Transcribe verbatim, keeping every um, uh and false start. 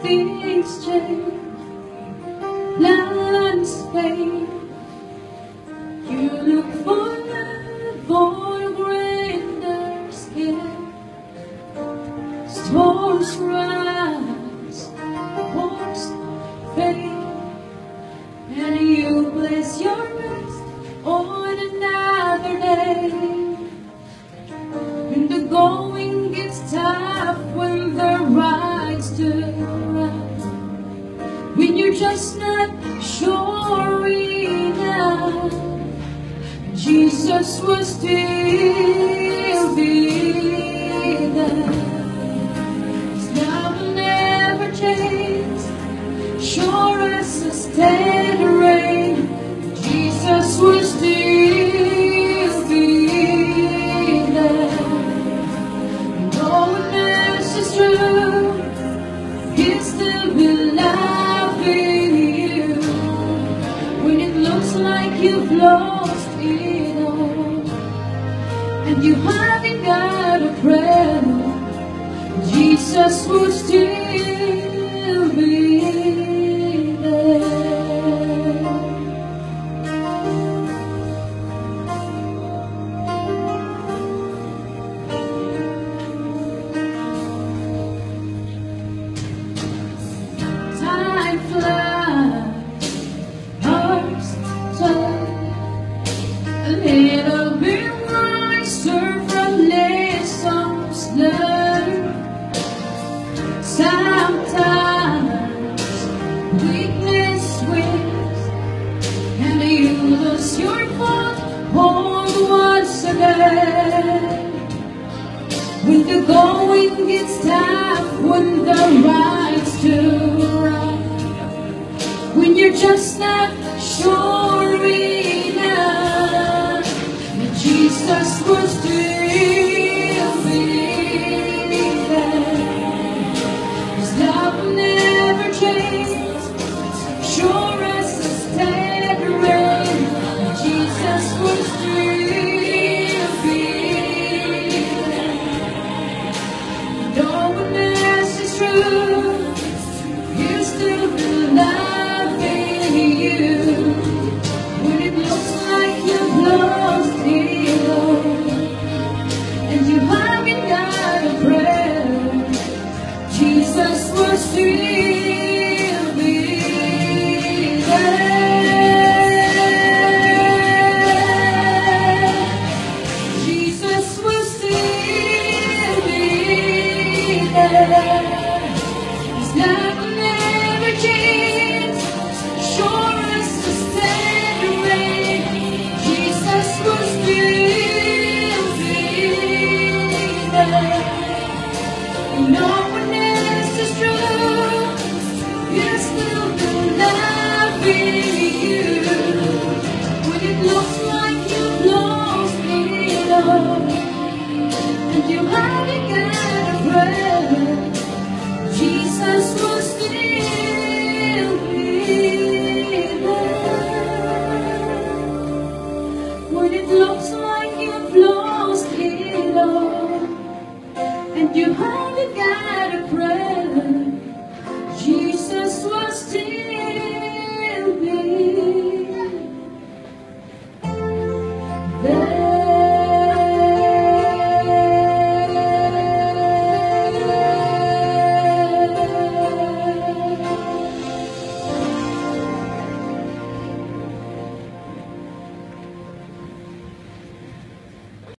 things change, plans fade. You look for love, for greater scale. Storms rise, hopes fade, and you place your rest on another day. When the going gets tough, when the ride's too rough, when you're just not sure enough, Jesus will still be there. His love will never change, sure as a steady rain. Jesus will still be there. No one else is true, He'll still be loving you. When it looks like you've lost it all, and you haven't got a prayer, Jesus will still be there. Time flies, hearts turn a little bit wiser from lessons learned. Sometimes weakness wins, and you lose your foothold once again. When the going gets tough, when the ride's too rough, when you're just not sure enough, that Jesus will still be there. His love will never change, sure as a steady rain. Jesus will still be there. No one else is true, He'll still be loving you. When it looks like you've lost it all, and you haven't got a prayer, Jesus will still be there. Jesus will still be there. His love will never change, sure as the steady rain. Jesus will still be there. No one else is true, He'll still be loving you. When it looks like you've lost it all, and you haven't got a prayer, Jesus will still be there. When it looks like you've lost it all, and you haven't got